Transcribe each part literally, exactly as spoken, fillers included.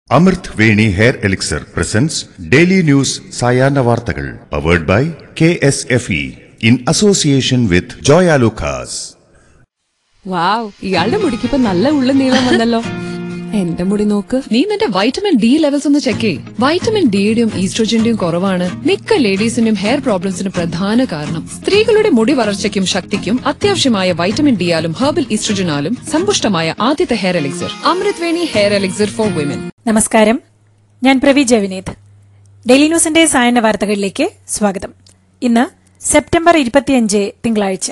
അമൃത് Veni hair elixir presents daily news സായാഹ്ന വാർത്തകൾ powered by K S F E in association with Joya Lucas. Wow, ഇയാളുടെ മുടിക്കിപ്പോ നല്ല ഉള്ള നീളം വന്നല്ലോ. എന്റെ മുടി നോക്ക്. നീ നിന്റെ വൈറ്റമിൻ ഡി ലെവൽസ് ഒന്ന് ചെക്ക് ചെയ്യ്. വൈറ്റമിൻ ഡിയുടെയും ഈസ്ട്രോജന്റെയും കുറവാണ് മിക്ക ലേഡീസിന്റെയും ഹെയർ പ്രോബ്ലംസിന് പ്രധാന കാരണം. സ്ത്രീകളുടെ മുടി വളർച്ചയ്ക്കും ശക്തിക്കും അത്യാവശ്യമായ വൈറ്റമിൻ ഡിയാലും ഹെർബൽ ഈസ്ട്രോജനാലും സമ്പുഷ്ടമായ ആദ്യത്തെ hair elixir Amrit Veni hair elixir for women. നമസ്കാരം, ഞാൻ പ്രവീജ വിനീത്. ഡെയിലി ന്യൂസിന്റെ സായന്ന വാർത്തകളിലേക്ക് സ്വാഗതം. ഇന്ന് സെപ്റ്റംബർ ഇരുപത്തിയഞ്ച് തിങ്കളാഴ്ച.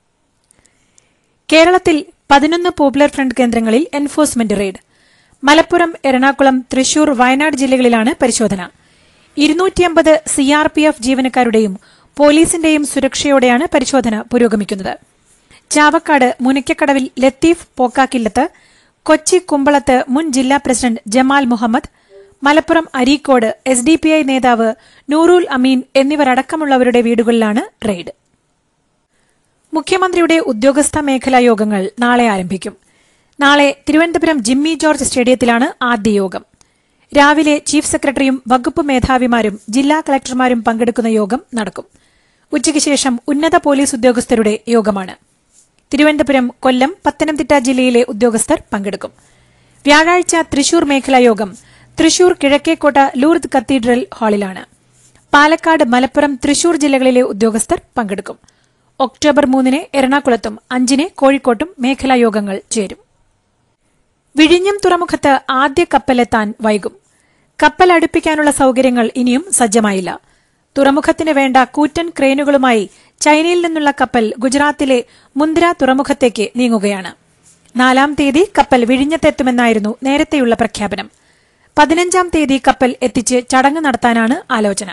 കേരളത്തിൽ പതിനൊന്ന് പോപ്പുലർ ഫ്രണ്ട് കേന്ദ്രങ്ങളിൽ എൻഫോഴ്സ്മെന്റ് റെയ്ഡ്. മലപ്പുറം, എറണാകുളം, തൃശൂർ, വയനാട് ജില്ലകളിലാണ് പരിശോധന. ഇരുന്നൂറ്റിയമ്പത് സി ആർ പി എഫ് ജീവനക്കാരുടെയും പോലീസിന്റെയും സുരക്ഷയോടെയാണ് പരിശോധന പുരോഗമിക്കുന്നത്. ചാവക്കാട് മുനയ്ക്കക്കടവിൽ ലത്തീഫ് പോക്കാക്കില്ലത്ത്, കൊച്ചി കുമ്പളത്ത് മുൻ ജില്ലാ president Jamal Muhammad, Malappuram Areekode S D P I നേതാവ് നൂറുൽ അമീൻ എന്നിവരടക്കമുള്ളവരുടെ വീടുകളിലാണ് റെയ്ഡ്. മുഖ്യമന്ത്രിയുടെ ഉദ്യോഗസ്ഥ മേഖലാ യോഗങ്ങൾ നാളെ ആരംഭിക്കും. നാളെ തിരുവനന്തപുരം ജിമ്മി ജോർജ് സ്റ്റേഡിയത്തിലാണ് ആദ്യ യോഗം. രാവിലെ ചീഫ് സെക്രട്ടറിയും വകുപ്പ് മേധാവിമാരും ജില്ലാ കളക്ടർമാരും പങ്കെടുക്കുന്ന യോഗം നടക്കും. ഉച്ചയ്ക്ക് ശേഷം ഉന്നത പോലീസ് ഉദ്യോഗസ്ഥരുടെ യോഗമാണ്. തിരുവനന്തപുരം, കൊല്ലം, പത്തനംതിട്ട ജില്ലയിലെ ഉദ്യോഗസ്ഥർ പങ്കെടുക്കും. വ്യാഴാഴ്ച തൃശൂർ മേഖലാ യോഗം തൃശൂർ കിഴക്കേക്കോട്ട ലൂർദ് കത്തീഡ്രൽ ഹാളിലാണ്. പാലക്കാട്, മലപ്പുറം, തൃശൂർ ജില്ലകളിലെ ഉദ്യോഗസ്ഥർ പങ്കെടുക്കും. ഒക്ടോബർ മൂന്നിന് എറണാകുളത്തും അഞ്ചിന് കോഴിക്കോട്ടും മേഖലാ യോഗങ്ങൾ ചേരും. വിഴിഞ്ഞം തുറമുഖത്ത് ആദ്യ കപ്പലെത്താൻ വൈകും. കപ്പൽ അടുപ്പിക്കാനുള്ള സൌകര്യങ്ങൾ ഇനിയും സജ്ജമായില്ല. തുറമുഖത്തിന് വേണ്ട കൂറ്റൻ ക്രെയിനുകളുമായി ചൈനയിൽ നിന്നുള്ള കപ്പൽ ഗുജറാത്തിലെ മുന്ദ്ര തുറമുഖത്തേക്ക് നീങ്ങുകയാണ്. നാലാം തീയതി കപ്പൽ വിഴിഞ്ഞത്തെത്തുമെന്നായിരുന്നു നേരത്തെയുള്ള പ്രഖ്യാപനം. പതിനഞ്ചാം തീയതി കപ്പൽ എത്തിച്ച് ചടങ്ങ് നടത്താനാണ് ആലോചന.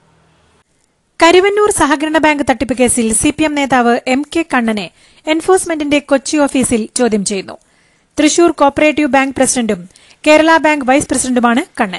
കരുവന്നൂർ സഹകരണ ബാങ്ക് തട്ടിപ്പ് കേസിൽ സിപിഎം നേതാവ് എം കെ കണ്ണനെ എൻഫോഴ്സ്മെന്റിന്റെ കൊച്ചി ഓഫീസിൽ ചോദ്യം ചെയ്യുന്നു. തൃശൂർ കോപ്പറേറ്റീവ് ബാങ്ക് പ്രസിഡന്റും കേരള ബാങ്ക് വൈസ് പ്രസിഡന്റുമാണ് കണ്ണൻ.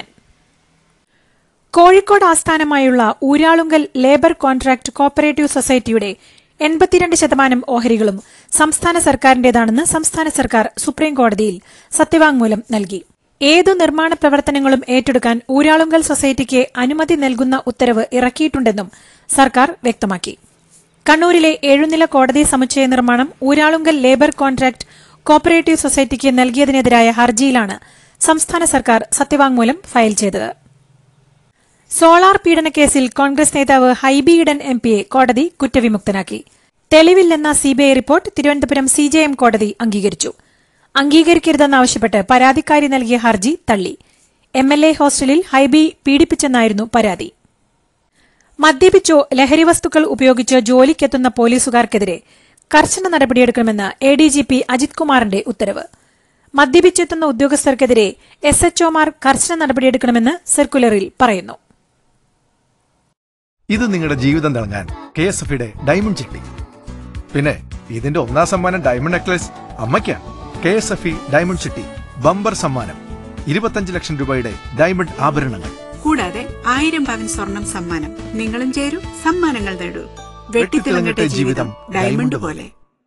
കോഴിക്കോട് ആസ്ഥാനമായുള്ള ഊരാളുങ്കൽ ലേബർ കോൺട്രാക്ട് കോപ്പറേറ്റീവ് സൊസൈറ്റിയുടെ എൺപത്തിരണ്ട് ശതമാനം ഓഹരികളും സംസ്ഥാന സർക്കാരിന്റേതാണെന്ന് സംസ്ഥാന സർക്കാർ സുപ്രീംകോടതിയിൽ സത്യവാങ്മൂലം നൽകി. ഏതു നിർമ്മാണ പ്രവർത്തനങ്ങളും ഏറ്റെടുക്കാൻ ഊരാളുങ്കൽ സൊസൈറ്റിക്ക് അനുമതി നൽകുന്ന ഉത്തരവ് ഇറക്കിയിട്ടുണ്ടെന്നും സർക്കാർ വ്യക്തമാക്കി. കണ്ണൂരിലെ ഏഴുനില കോടതി സമുച്ചയ നിർമ്മാണം ഊരാളുങ്കൽ ലേബർ കോൺട്രാക്ട് കോപ്പറേറ്റീവ് സൊസൈറ്റിക്ക് നൽകിയതിനെതിരായ ഹർജിയിലാണ് സംസ്ഥാന സർക്കാർ സത്യവാങ്മൂലം ഫയൽ ചെയ്തത്. സോളാർ പീഡനക്കേസിൽ കോൺഗ്രസ് നേതാവ് ഹൈബി ഈഡൻ എം പിയെ കോടതി കുറ്റവിമുക്തനാക്കി. തെളിവില്ലെന്ന CBI report Thiruvananthapuram C J M കോടതി അംഗീകരിച്ചു. അംഗീകരിക്കരുതെന്നാവശ്യപ്പെട്ട് പരാതിക്കാരി നൽകിയ ഹർജി തള്ളി. എം എൽ എ ഹോസ്റ്റലിൽ ഹൈബി പീഡിപ്പിച്ചെന്നായിരുന്നു പരാതി. മദ്യപിച്ചോ ലഹരിവസ്തുക്കൾ ഉപയോഗിച്ചോ ജോലിക്കെത്തുന്ന പോലീസുകാർക്കെതിരെ കർശന നടപടിയെടുക്കണമെന്ന് A D G P Ajith കുമാറിന്റെ ഉത്തരവ്. മദ്യപിച്ചെത്തുന്ന ഉദ്യോഗസ്ഥർക്കെതിരെ എസ് എച്ച്ഒമാർ കർശന നടപടിയെടുക്കണമെന്ന് സർക്കുലറിൽ പറയുന്നു. ഇത് നിങ്ങളുടെ ജീവിതം തിളങ്ങാൻ കെ എസ് എഫ് ഇയുടെ ഡയമണ്ട് ചിട്ടി. പിന്നെ ഇതിന്റെ ഒന്നാം സമ്മാനം ഡയമണ്ട് നെക്ലസ് അമ്മയ്ക്കാണ്. K S F E diamond chitty bumper സമ്മാനം ഇരുപത്തിയഞ്ച് ലക്ഷം രൂപയുടെ ഡയമണ്ട് ആഭരണങ്ങൾ, കൂടാതെ ആയിരം പവൻ സ്വർണം സമ്മാനം. നിങ്ങളും ചേരൂ, സമ്മാനങ്ങൾ നേടൂ. വെട്ടിത്തിളങ്ങട്ടെ ജീവിതം ഡയമണ്ട് പോലെ.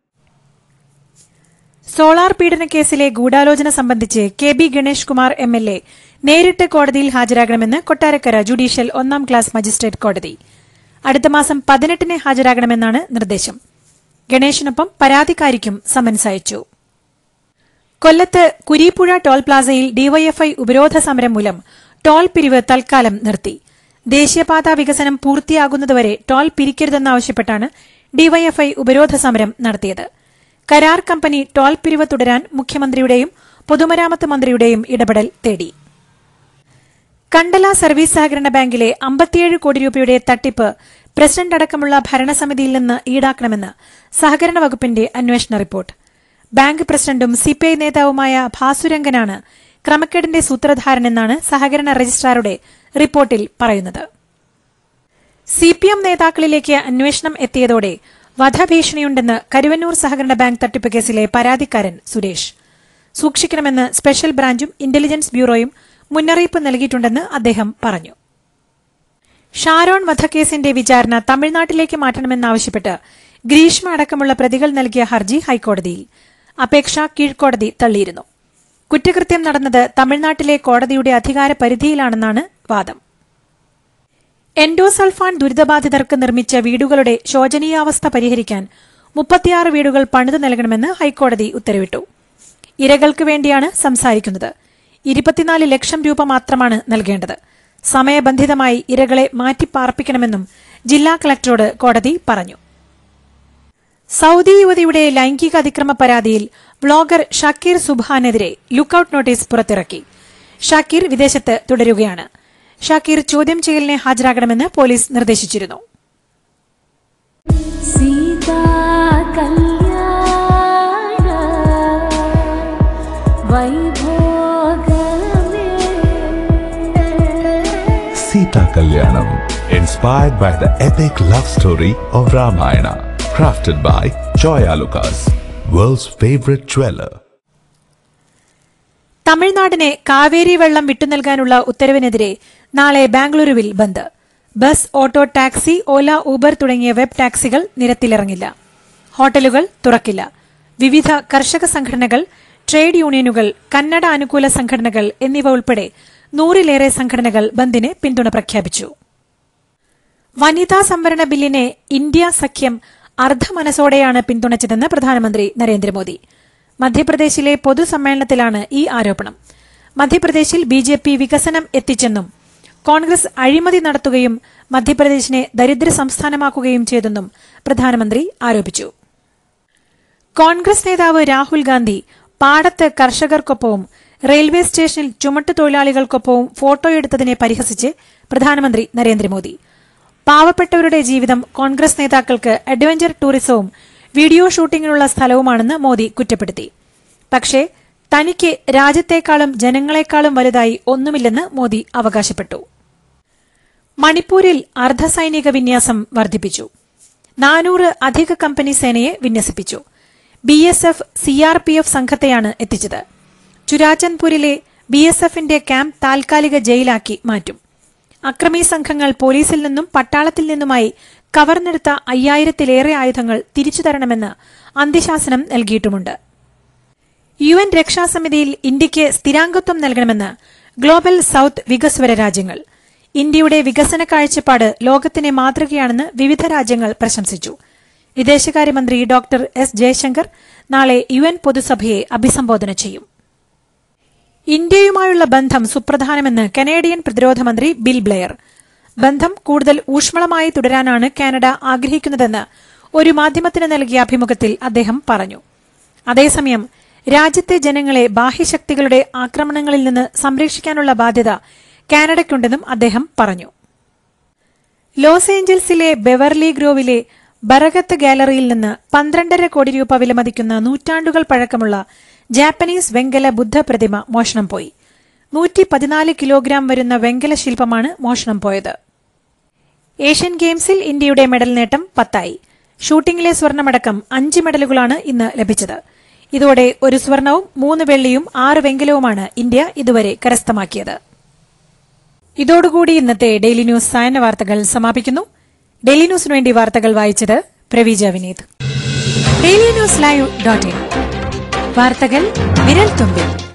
സോളാർ പീഡനക്കേസിലെ ഗൂഢാലോചന സംബന്ധിച്ച് K B Ganesh Kumar M L A നേരിട്ട് കോടതിയിൽ ഹാജരാകണമെന്ന് കൊട്ടാരക്കര ജുഡീഷ്യൽ ഒന്നാം ക്ലാസ് മജിസ്ട്രേറ്റ് കോടതി. അടുത്ത മാസം പതിനെട്ടിന് ഹാജരാകണമെന്നാണ് നിർദ്ദേശം. ഗണേഷിനൊപ്പം പരാതിക്കാരിക്കും സമൻസ് അയച്ചു. കൊല്ലത്ത് കുരീപ്പുഴ ടോൾ പ്ലാസയിൽ ഡിവൈഎഫ്ഐ ഉപരോധ സമരം മൂലം ടോൾ പിരിവ് തൽക്കാലം നിർത്തി. ദേശീയപാത വികസനം പൂർത്തിയാകുന്നതുവരെ ടോൾ പിരിക്കരുതെന്നാവശ്യപ്പെട്ടാണ് ഡിവൈഎഫ്ഐ ഉപരോധ സമരം നടത്തിയത്. കരാർ കമ്പനി ടോൾ പിരിവ് തുടരാൻ മുഖ്യമന്ത്രിയുടെയും പൊതുമരാമത്ത് മന്ത്രിയുടെയും ഇടപെടൽ തേടി. കണ്ടല സർവീസ് സഹകരണ ബാങ്കിലെ അമ്പത്തിയേഴ് കോടി രൂപയുടെ തട്ടിപ്പ് പ്രസിഡന്റ് അടക്കമുള്ള ഭരണസമിതിയിൽ നിന്ന് ഈടാക്കണമെന്ന് സഹകരണ വകുപ്പിന്റെ അന്വേഷണ റിപ്പോർട്ട്. ബാങ്ക് പ്രസിഡന്റും സിപിഐ നേതാവുമായ ഭാസുരംഗനാണ് ക്രമക്കേടിന്റെ സൂത്രധാരനെന്നാണ് സഹകരണ രജിസ്ട്രാറുടെ റിപ്പോർട്ടിൽ പറയുന്നത്. സിപിഎം നേതാക്കളിലേക്ക് അന്വേഷണം എത്തിയതോടെ വധഭീഷണിയുണ്ടെന്ന് കരുവന്നൂർ സഹകരണ ബാങ്ക് തട്ടിപ്പ് കേസിലെ പരാതിക്കാരൻ സുരേഷ്. സൂക്ഷിക്കണമെന്ന് സ്പെഷ്യൽ ബ്രാഞ്ചും ഇന്റലിജൻസ് ബ്യൂറോയും മുന്നറിയിപ്പ് നൽകിയിട്ടുണ്ടെന്ന് അദ്ദേഹം പറഞ്ഞു. ഷാരോൺ വധക്കേസിന്റെ വിചാരണ തമിഴ്നാട്ടിലേക്ക് മാറ്റണമെന്നാവശ്യപ്പെട്ട് ഗ്രീഷ്മ അടക്കമുള്ള പ്രതികൾ നൽകിയ ഹർജി ഹൈക്കോടതിയിൽ. അപേക്ഷ കീഴ്ക്കോടതി തള്ളിയിരുന്നു. കുറ്റകൃത്യം നടന്നത് തമിഴ്നാട്ടിലെ കോടതിയുടെ അധികാര പരിധിയിലാണെന്നാണ് വാദം. എൻഡോസൾഫാൻ ദുരിതബാധിതർക്ക് നിർമ്മിച്ച വീടുകളുടെ ശോചനീയാവസ്ഥ പരിഹരിക്കാൻ മുപ്പത്തിയാറ് വീടുകൾ പണിതു നൽകണമെന്ന് ഹൈക്കോടതി ഉത്തരവിട്ടു. ഇരകൾക്ക് വേണ്ടിയാണ് സംസാരിക്കുന്നത്. ഇരുപത്തിനാല് ലക്ഷം രൂപ മാത്രമാണ് നൽകേണ്ടത്. സമയബന്ധിതമായി ഇരകളെ മാറ്റിപ്പാർപ്പിക്കണമെന്നും ജില്ലാ കളക്ടറോട് കോടതി പറഞ്ഞു. സൌദി യുവതിയുടെ ലൈംഗിക അതിക്രമ പരാതിയിൽ വ്ളോഗർ ഷക്കീർ സുബ്ഹാനെതിരെ ലുക്കൌട്ട് നോട്ടീസ് പുറത്തിറക്കി. ഷക്കീർ വിദേശത്ത് തുടരുകയാണ്. ഷക്കീർ ചോദ്യം ചെയ്യലിനെ ഹാജരാകണമെന്ന് പോലീസ് നിർദ്ദേശിച്ചിരുന്നു. Sita Kalyanam, inspired by the epic love story of Ramayana, crafted by Joya Lucas, world's favorite jeweler. തമിഴ്നാടിനെ കാവേരി വെള്ളം വിട്ടുനൽകാനുള്ള ഉത്തരവിനെതിരെ നാളെ ബാംഗ്ലൂരുവിൽ bandh. Bus, auto, taxi, Ola, Uber തുടങ്ങിയ വെബ് ടാക്സികൾ നിരത്തിലിറങ്ങില്ല. ഹോട്ടലുകൾ തുറക്കില്ല. വിവിധ കർഷക സംഘടനകൾ, ട്രേഡ് യൂണിയനുകൾ, കന്നഡ അനുകൂല സംഘടനകൾ എന്നിവ ഉൾപ്പെടെ നൂറിലേറെ സംഘടനകൾ ബന്ദിന് പിന്തുണ പ്രഖ്യാപിച്ചു. വനിതാ സംവരണ ബില്ലിനെ ഇന്ത്യ സഖ്യം അർദ്ധമനസോടെയാണ് പിന്തുണച്ചതെന്ന് പ്രധാനമന്ത്രി നരേന്ദ്രമോദി. മധ്യപ്രദേശിലെ പൊതുസമ്മേളനത്തിലാണ് ഈ ആരോപണം. മധ്യപ്രദേശിൽ ബി ജെ പി വികസനം എത്തിച്ചെന്നും കോൺഗ്രസ് അഴിമതി നടത്തുകയും മധ്യപ്രദേശിനെ ദരിദ്ര സംസ്ഥാനമാക്കുകയും ചെയ്തെന്നും പ്രധാനമന്ത്രി ആരോപിച്ചു. കോൺഗ്രസ് നേതാവ് രാഹുൽ ഗാന്ധി പാടത്ത് കർഷകർക്കൊപ്പവും റെയിൽവേ സ്റ്റേഷനിൽ ചുമട്ടുതൊഴിലാളികൾക്കൊപ്പവും ഫോട്ടോയെടുത്തതിനെ പരിഹസിച്ച് പ്രധാനമന്ത്രി നരേന്ദ്രമോദി. പാവപ്പെട്ടവരുടെ ജീവിതം കോൺഗ്രസ് നേതാക്കൾക്ക് അഡ്വഞ്ചർ ടൂറിസവും വീഡിയോ ഷൂട്ടിങ്ങിനുള്ള സ്ഥലവുമാണെന്ന് മോദി കുറ്റപ്പെടുത്തി. പക്ഷേ തനിക്ക് രാജ്യത്തെക്കാളും ജനങ്ങളെക്കാളും വലുതായി ഒന്നുമില്ലെന്ന് മോദി അവകാശപ്പെട്ടു. മണിപ്പൂരിൽ അർദ്ധസൈനിക വിന്യാസം വർദ്ധിപ്പിച്ചു. നാനൂറ് അധിക കമ്പനി സേനയെ വിന്യസിപ്പിച്ചു. B S F C R P F സംഘത്തെയാണ് എത്തിച്ചത്. ചുരാചന്ദ്പൂരിലെ ബി എസ് എഫിന്റെ ക്യാമ്പ് താൽക്കാലിക ജയിലാക്കി മാറ്റും. അക്രമി സംഘങ്ങൾ പോലീസിൽ നിന്നും പട്ടാളത്തിൽ നിന്നുമായി കവർന്നെടുത്ത അയ്യായിരത്തിലേറെ ആയുധങ്ങൾ തിരിച്ചുതരണമെന്ന് അന്ത്യശാസനം നൽകിയിട്ടുമുണ്ട്. യു എൻ രക്ഷാസമിതിയിൽ ഇന്ത്യയ്ക്ക് സ്ഥിരാംഗത്വം നൽകണമെന്ന് ഗ്ലോബൽ സൌത്ത് വികസ്വര രാജ്യങ്ങൾ. ഇന്ത്യയുടെ വികസന കാഴ്ചപ്പാട് ലോകത്തിന് മാതൃകയാണെന്ന് വിവിധ രാജ്യങ്ങൾ പ്രശംസിച്ചു. വിദേശകാര്യമന്ത്രി ഡോക്ടർ എസ് ജയശങ്കർ നാളെ യു എൻ പൊതുസഭയെ അഭിസംബോധന ചെയ്യും. ഇന്ത്യയുമായുള്ള ബന്ധം സുപ്രധാനമെന്ന് കനേഡിയൻ പ്രതിരോധ മന്ത്രി ബിൽ ബ്ലെയർ. ബന്ധം കൂടുതൽ ഊഷ്മളമായി തുടരാനാണ് കാനഡ ആഗ്രഹിക്കുന്നതെന്ന് ഒരു മാധ്യമത്തിന് നൽകിയ അഭിമുഖത്തിൽ അദ്ദേഹം പറഞ്ഞു. അതേസമയം രാജ്യത്തെ ജനങ്ങളെ ബാഹ്യശക്തികളുടെ ആക്രമണങ്ങളിൽ നിന്ന് സംരക്ഷിക്കാനുള്ള ബാധ്യത കാനഡയ്ക്കുണ്ടെന്നും അദ്ദേഹം പറഞ്ഞു. ലോസ് ഏഞ്ചൽസിലെ ബെവർലി ഗ്രോവിലെ ബറഗത്ത് ഗാലറിയിൽ നിന്ന് പന്ത്രണ്ടര കോടി രൂപ വിലമതിക്കുന്ന നൂറ്റാണ്ടുകൾ പഴക്കമുള്ള ജാപ്പനീസ് വെങ്കല ബുദ്ധ പ്രതിമ മോഷണം പോയി. നൂറ്റി പതിനാല് കിലോഗ്രാം വരുന്ന വെങ്കല ശില്പമാണ് മോഷണം പോയത്. ഏഷ്യൻ ഗെയിംസിൽ ഇന്ത്യയുടെ മെഡൽ നേട്ടം പത്തായി. ഷൂട്ടിംഗിലെ സ്വർണമടക്കം അഞ്ച് മെഡലുകളാണ് ഇന്ന് ലഭിച്ചത്. ഇതോടെ ഒരു സ്വർണവും മൂന്ന് വെള്ളിയും ആറ് വെങ്കലവുമാണ് ഇന്ത്യ ഇതുവരെ കരസ്ഥമാക്കിയത്. ഇതോടുകൂടി ഇന്നത്തെ ഡെയിലി ന്യൂസ് സായന്ന വാർത്തകൾ സമാപിക്കുന്നു. ഡെയിലി ന്യൂസിനു വേണ്ടി വാർത്തകൾ വായിച്ചത് Praveeja Vineeth. Daily news live dot in വാർത്തകൾ വിരൽ തുമ്പിൽ.